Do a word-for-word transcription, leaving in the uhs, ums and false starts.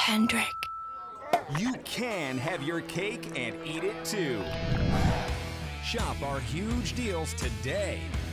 Hendrick. You can have your cake and eat it too. Shop our huge deals today